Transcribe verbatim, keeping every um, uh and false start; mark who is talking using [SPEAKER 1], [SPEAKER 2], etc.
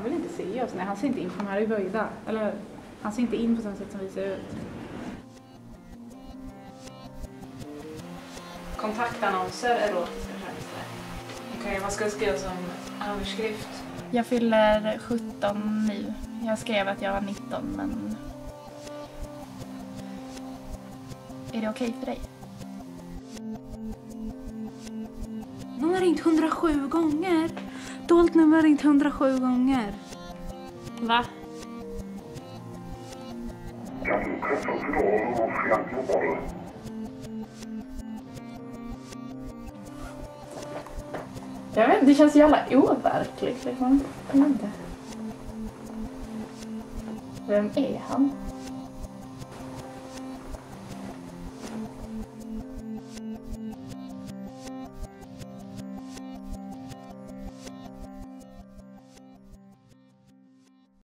[SPEAKER 1] han vill inte se oss. Nej, han ser inte in på de här i böjda. Eller, han ser inte in på samma sätt som vi ser ut. Kontaktannonser, erotiska tjänster. Okej, okay, vad ska jag skriva som överskrift?
[SPEAKER 2] Jag fyller sjutton nu. Jag skrev att jag var nitton, men... Är det okej för dig?
[SPEAKER 1] Någon har ringt hundrasju gånger. Dolt nummer har ringt hundrasju gånger.
[SPEAKER 2] Va?
[SPEAKER 3] Kan du träffas idag och sent jobbar?
[SPEAKER 1] Jag vet, det känns jävla overkligt liksom. Jag vet inte. Vem är han?